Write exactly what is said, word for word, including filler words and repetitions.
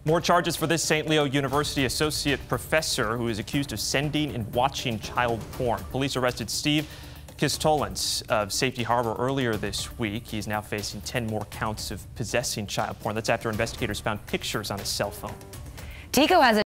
More charges for this Saint Leo University associate professor who is accused of sending and watching child porn. Police arrested Steven Kistulentz of Safety Harbor earlier this week. He's now facing ten more counts of possessing child porn. That's after investigators found pictures on his cell phone. Tico has a